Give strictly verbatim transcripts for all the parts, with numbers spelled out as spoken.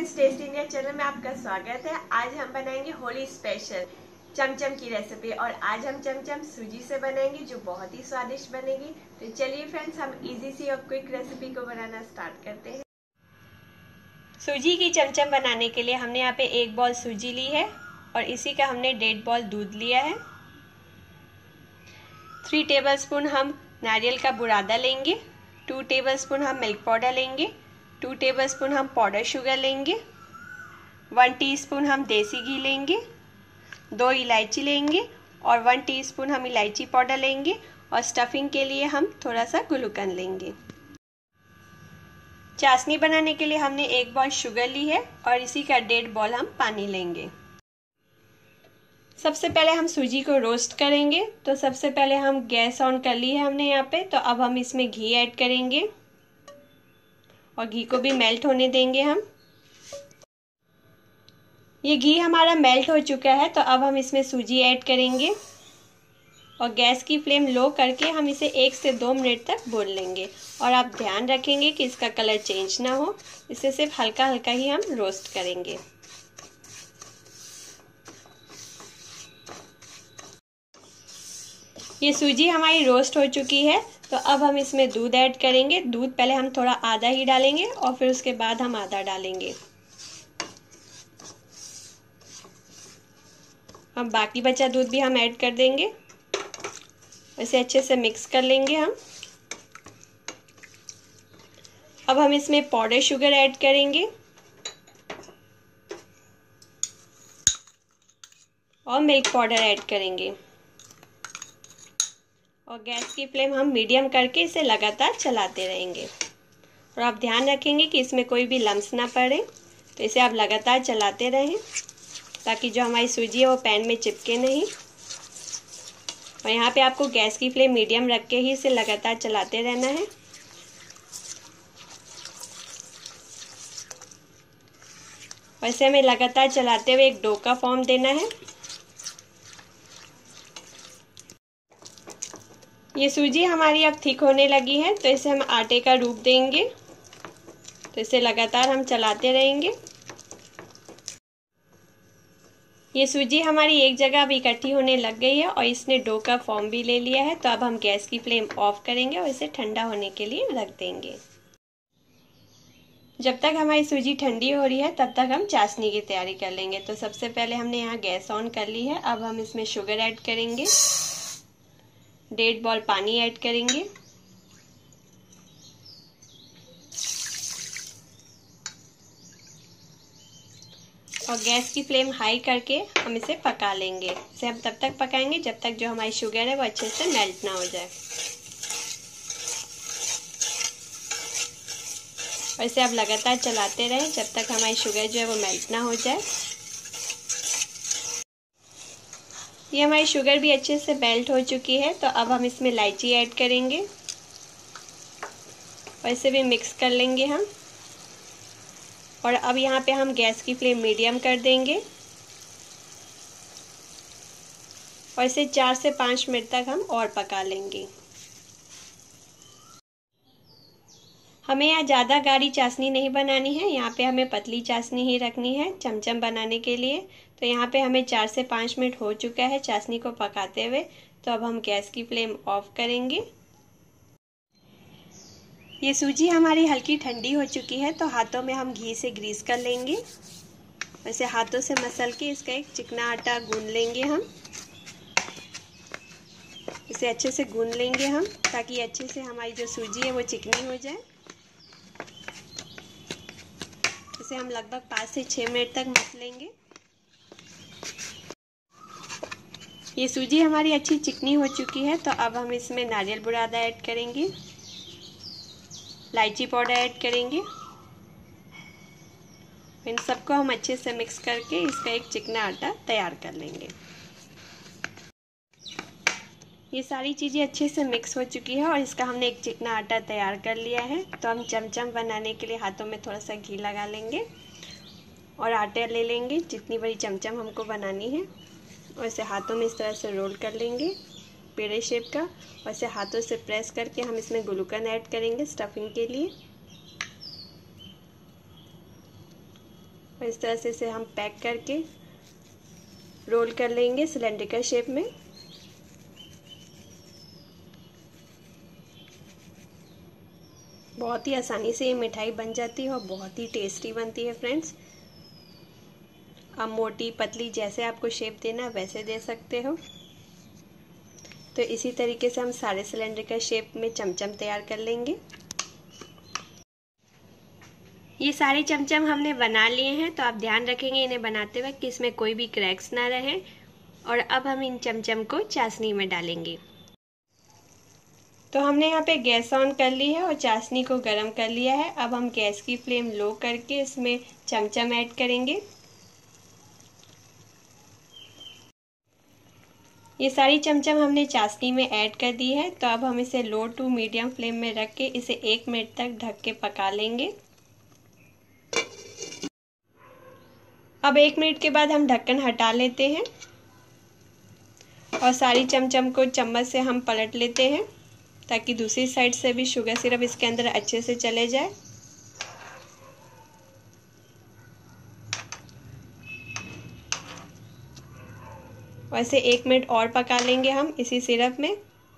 Friends, test India channel में आपका स्वागत है। आज हम बनाएंगे होली स्पेशल चमचम की रेसिपी और आज हम चमचम सूजी से बनाएंगे जो बहुत ही स्वादिष्ट बनेगी। तो चलिए फ्रेंड्स, हम इजी सी और क्विक रेसिपी को बनाना स्टार्ट करते हैं। सूजी की चमचम बनाने के लिए हमने यहाँ पे एक बॉल सूजी ली है और इसी का हमने डेढ़ बॉल दूध लिया है। थ्री टेबलस्पून हम नारियल का बुरादा लेंगे। टू टेबलस्पून हम मिल्क पाउडर लेंगे। टू टेबलस्पून हम पाउडर शुगर लेंगे। वन टीस्पून हम देसी घी लेंगे। दो इलायची लेंगे और वन टीस्पून हम इलायची पाउडर लेंगे और स्टफिंग के लिए हम थोड़ा सा गुलकंद लेंगे। चाशनी बनाने के लिए हमने एक बॉल शुगर ली है और इसी का डेढ़ बॉल हम पानी लेंगे। सबसे पहले हम सूजी को रोस्ट करेंगे। तो सबसे पहले हम गैस ऑन कर ली है हमने यहाँ पे। तो अब हम इसमें घी ऐड करेंगे और घी को भी मेल्ट होने देंगे हम। ये घी हमारा मेल्ट हो चुका है। तो अब हम इसमें सूजी ऐड करेंगे और गैस की फ्लेम लो करके हम इसे एक से दो मिनट तक भून लेंगे। और आप ध्यान रखेंगे कि इसका कलर चेंज ना हो, इसे सिर्फ हल्का हल्का ही हम रोस्ट करेंगे। ये सूजी हमारी रोस्ट हो चुकी है। तो अब हम इसमें दूध ऐड करेंगे। दूध पहले हम थोड़ा आधा ही डालेंगे और फिर उसके बाद हम आधा डालेंगे। अब बाकी बचा दूध भी हम ऐड कर देंगे। इसे अच्छे से मिक्स कर लेंगे हम। अब हम इसमें पाउडर शुगर ऐड करेंगे और मिल्क पाउडर ऐड करेंगे और गैस की फ्लेम हम मीडियम करके इसे लगातार चलाते रहेंगे। और आप ध्यान रखेंगे कि इसमें कोई भी लम्स ना पड़े। तो इसे आप लगातार चलाते रहें ताकि जो हमारी सूजी है वो पैन में चिपके नहीं। और यहाँ पे आपको गैस की फ्लेम मीडियम रख के ही इसे लगातार चलाते रहना है। और इसे हमें लगातार चलाते हुए एक डो का फॉर्म देना है। ये सूजी हमारी अब थिक होने लगी है। तो इसे हम आटे का रूप देंगे। तो इसे लगातार हम चलाते रहेंगे। ये सूजी हमारी एक जगह अब इकट्ठी होने लग गई है और इसने डो का फॉर्म भी ले लिया है। तो अब हम गैस की फ्लेम ऑफ करेंगे और इसे ठंडा होने के लिए रख देंगे। जब तक हमारी सूजी ठंडी हो रही है तब तक हम चाशनी की तैयारी कर लेंगे। तो सबसे पहले हमने यहाँ गैस ऑन कर ली है। अब हम इसमें शुगर ऐड करेंगे। डेढ़ बॉल पानी ऐड करेंगे और गैस की फ्लेम हाई करके हम इसे पका लेंगे। इसे हम तब तक पकाएंगे जब तक जो हमारी शुगर है वो अच्छे से मेल्ट ना हो जाए। और इसे आप लगातार चलाते रहें जब तक हमारी शुगर जो है वो मेल्ट ना हो जाए। ये हमारी शुगर भी अच्छे से मेल्ट हो चुकी है। तो अब हम इसमें इलायची ऐड करेंगे और इसे भी मिक्स कर लेंगे हम। और अब यहाँ पे हम गैस की फ्लेम मीडियम कर देंगे और इसे चार से पाँच मिनट तक हम और पका लेंगे। हमें यहाँ ज़्यादा गाढ़ी चाशनी नहीं बनानी है। यहाँ पे हमें पतली चाशनी ही रखनी है चमचम बनाने के लिए। तो यहाँ पे हमें चार से पाँच मिनट हो चुका है चाशनी को पकाते हुए। तो अब हम गैस की फ्लेम ऑफ करेंगे। ये सूजी हमारी हल्की ठंडी हो चुकी है। तो हाथों में हम घी से ग्रीस कर लेंगे। वैसे हाथों से मसल के इसका एक चिकना आटा गूंद लेंगे हम। इसे अच्छे से गूंद लेंगे हम ताकि अच्छे से हमारी जो सूजी है वो चिकनी हो जाए। इसे हम लगभग पाँच से छः मिनट तक मस लेंगे। ये सूजी हमारी अच्छी चिकनी हो चुकी है। तो अब हम इसमें नारियल बुरादा ऐड करेंगे, इलायची पाउडर ऐड करेंगे। इन सबको हम अच्छे से मिक्स करके इसका एक चिकना आटा तैयार कर लेंगे। ये सारी चीज़ें अच्छे से मिक्स हो चुकी है और इसका हमने एक चिकना आटा तैयार कर लिया है। तो हम चमचम बनाने के लिए हाथों में थोड़ा सा घी लगा लेंगे और आटा ले लेंगे जितनी बड़ी चमचम हमको बनानी है और इसे हाथों में इस तरह से रोल कर लेंगे पेड़े शेप का। और इसे हाथों से प्रेस करके हम इसमें गुलकंद ऐड करेंगे स्टफिंग के लिए। और इस तरह से इसे हम पैक करके रोल कर लेंगे सिलेंड्रिकल शेप में। बहुत ही आसानी से ये मिठाई बन जाती है और बहुत ही टेस्टी बनती है फ्रेंड्स। आप मोटी पतली जैसे आपको शेप देना वैसे दे सकते हो। तो इसी तरीके से हम सारे सिलेंड्रिकल शेप में चमचम तैयार कर लेंगे। ये सारे चमचम हमने बना लिए हैं, तो आप ध्यान रखेंगे इन्हें बनाते वक्त कि इसमें कोई भी क्रैक्स ना रहे। और अब हम इन चमचम को चाशनी में डालेंगे। तो हमने यहाँ पे गैस ऑन कर ली है और चाशनी को गर्म कर लिया है। अब हम गैस की फ्लेम लो करके इसमें चमचम ऐड करेंगे। ये सारी चमचम हमने चाशनी में ऐड कर दी है। तो अब हम इसे लो टू मीडियम फ्लेम में रख के इसे एक मिनट तक ढक के पका लेंगे। अब एक मिनट के बाद हम ढक्कन हटा लेते हैं और सारी चमचम को चम्मच से हम पलट लेते हैं ताकि दूसरी साइड से भी शुगर सिरप इसके अंदर अच्छे से चले जाए। और इसे एक मिनट और पका लेंगे हम इसी सिरप में।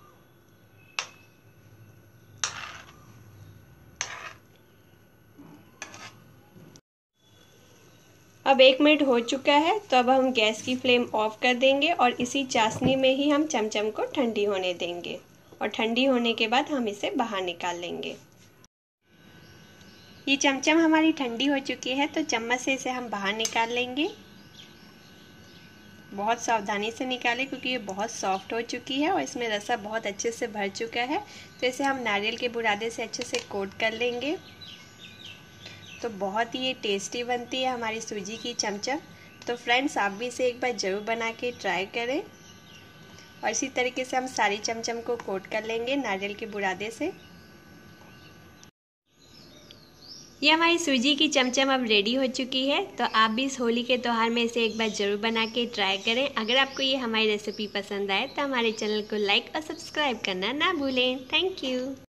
अब एक मिनट हो चुका है, तो अब हम गैस की फ्लेम ऑफ कर देंगे और इसी चाशनी में ही हम चमचम को ठंडी होने देंगे। और ठंडी होने के बाद हम इसे बाहर निकाल लेंगे। ये चमचम हमारी ठंडी हो चुकी है, तो चम्मच से इसे हम बाहर निकाल लेंगे। बहुत सावधानी से निकालें क्योंकि ये बहुत सॉफ्ट हो चुकी है और इसमें रसा बहुत अच्छे से भर चुका है। तो इसे हम नारियल के बुरादे से अच्छे से कोट कर लेंगे। तो बहुत ही ये टेस्टी बनती है हमारी सूजी की चमचम। तो फ्रेंड्स, आप भी इसे एक बार ज़रूर बना के ट्राई करें। और इसी तरीके से हम सारी चमचम को कोट कर लेंगे नारियल के बुरादे से। ये हमारी सूजी की चमचम अब रेडी हो चुकी है। तो आप भी इस होली के त्यौहार में इसे एक बार ज़रूर बना के ट्राई करें। अगर आपको ये हमारी रेसिपी पसंद आए तो हमारे चैनल को लाइक और सब्सक्राइब करना ना भूलें। Thank you.